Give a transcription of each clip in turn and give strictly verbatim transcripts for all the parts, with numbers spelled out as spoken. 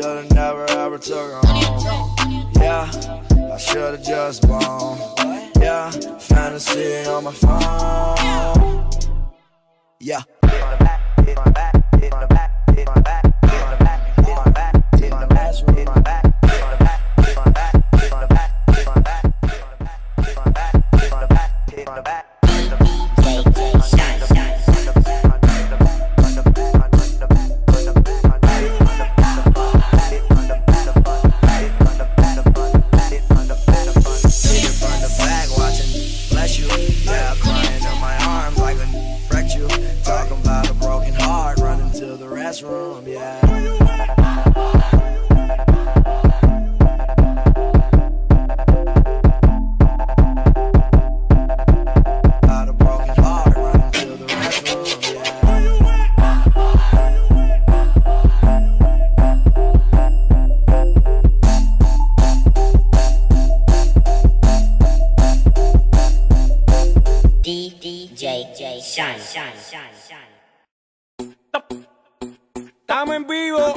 should've never ever took her home. Yeah, I should've just blown. Yeah, fantasy on my phone. Yeah. Room, yeah. Got a broken heart running to the restroom, yeah. D D J Shine, Shine, Shine, Shine. Estamos en vivo.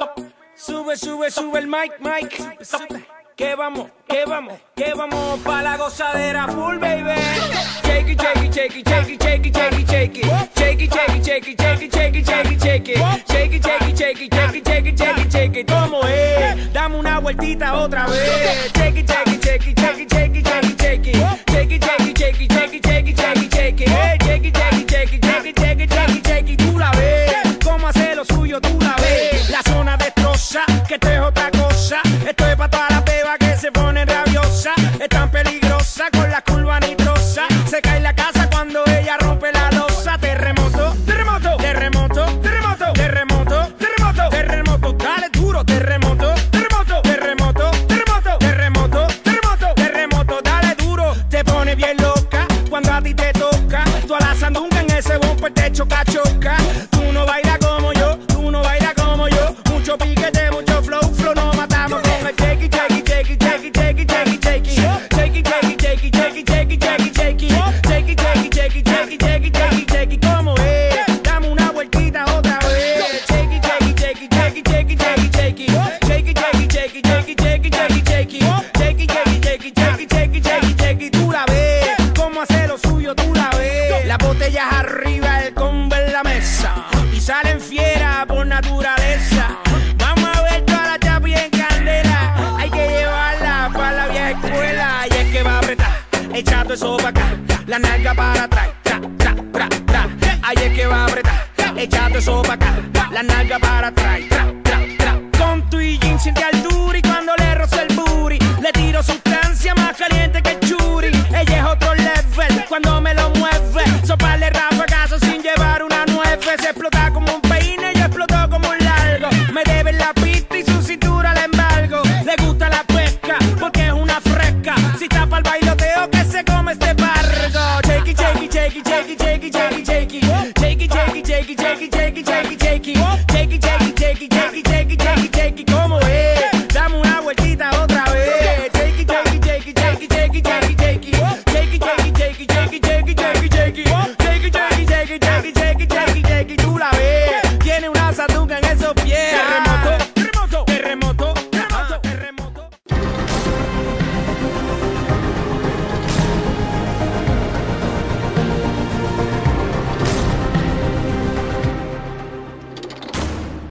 Sube, sube, sube el mic, mic. Que vamos, que vamos, que vamos pa' la gozadera full, baby. Shake it, shake it, shake it, shake it, shake it, shake it, shake it. Shake it, shake it, shake it, shake it, shake it, shake it, shake it. Shake it, shake it, shake it, shake it, shake it, shake it, shake it. ¿Cómo es? Dame una vueltita otra vez. Shake it, shake it, shake it, shake it, shake it, shake it, shake it. Shake it, shake it, shake it, shake it, shake it, shake it, shake it. Shake it, shake it, shake it, shake it, shake it, shake it, shake it. Tú la ves. Cómo hace lo suyo, tú la ves. La zona destroza, que esto es otra cosa. Esto es pa' todas las bebas que se ponen rabiosas. Es tan peligrosa con la curva nitrosa. Se cae la casa cuando ella rompe la losa. Terremoto, terremoto, terremoto, terremoto, terremoto, terremoto, terremoto, dale duro, terremoto, terremoto, terremoto, terremoto, terremoto, terremoto, terremoto, dale duro. Te pone bien loca cuando a ti te toca. Tú a la sandunga en ese bumper te choca, choca. Tú no bailas como yo, tú no bailas como yo. Mucho piquete, mucho flow, flow, nos matamos con el shake it, shake it, shake it, shake it, shake it, shake it, shake it. Shake it, shake it, shake it, shake it, shake it, shake it, shake it. Shake it, shake it, shake it, shake it, shake it, shake it, shake it. ¿Cómo es? Dame una vueltita otra vez. Shake it, shake it, shake it, shake it, shake it, shake it, shake it. Shake it, shake it, shake it, shake it, shake it, shake it, shake it. Shake it, shake it, shake it, shake it, shake it, shake it, shake it. Tú la ves. Cómo hace lo suyo, tú la ves. Las botellas arriba, el combo en la mesa. Y salen fieras por naturaleza. Vamos a ver toda la chapi en candela. Hay que llevarla para la vieja escuela. Y es que va a apretar, echando eso para acá. La nalga para atrás, tra, tra, tra, tra. Ahí es que va a apretar, echando eso para acá. La nalga para atrás.